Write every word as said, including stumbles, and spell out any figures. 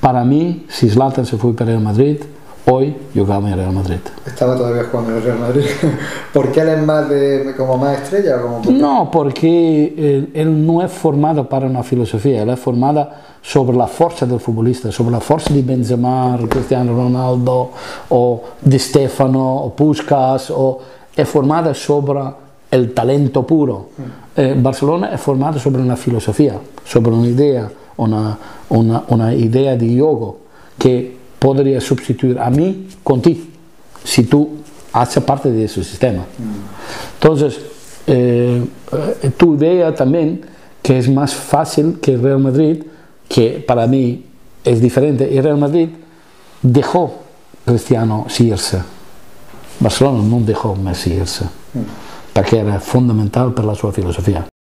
Para mí, si Zlatan se fue para Real Madrid, hoy jugaba en Real Madrid. Estaba todavía jugando en el Real Madrid. ¿Por qué él es más de, como más estrella? Como porque... No, porque él, él no es formado para una filosofía, él es formado sobre la fuerza del futbolista, sobre la fuerza de Benzema, Cristiano Ronaldo, o Di Stefano, o Puskás, o es formada sobre el talento puro. Eh, Barcelona es formado sobre una filosofía, sobre una idea, una, una, una idea de juego que podría sustituir a mí con ti, si tú haces parte de ese sistema. Entonces, eh, tu idea también, que es más fácil que el Real Madrid, que para mí es diferente, el Real Madrid dejó Cristiano irse, Barcelona no dejó Messi irse, porque era fundamental para la sua filosofía.